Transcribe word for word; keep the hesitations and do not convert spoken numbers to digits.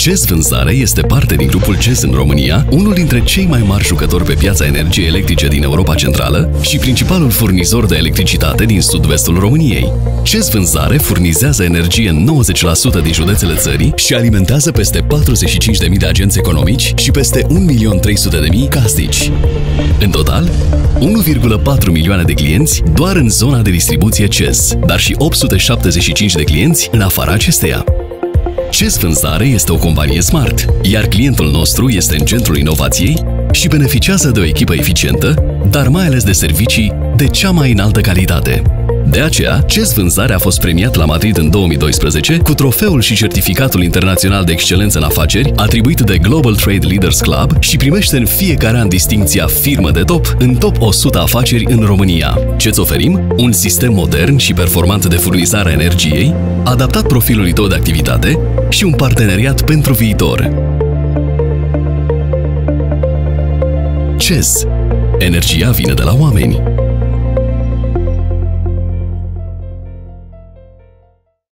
C E S Vânzare este parte din grupul C E S în România, unul dintre cei mai mari jucători pe piața energiei electrice din Europa Centrală și principalul furnizor de electricitate din sud-vestul României. C E S Vânzare furnizează energie în nouăzeci la sută din județele țării și alimentează peste patruzeci și cinci de mii de agenți economici și peste un milion trei sute de mii casnici. În total, unu virgulă patru milioane de clienți doar în zona de distribuție C E S, dar și opt sute șaptezeci și cinci de clienți în afara acesteia. C E S Vânzare este o companie smart, iar clientul nostru este în centrul inovației și beneficiază de o echipă eficientă, dar mai ales de servicii de cea mai înaltă calitate. De aceea, C E S Vânzare a fost premiat la Madrid în două mii doisprezece cu trofeul și certificatul internațional de excelență în afaceri atribuit de Global Trade Leaders Club și primește în fiecare an distincția Firmă de Top în Top o sută afaceri în România. Ce-ți oferim? Un sistem modern și performant de furnizare a energiei, adaptat profilului tău de activitate și un parteneriat pentru viitor. C E S. Energia vine de la oameni.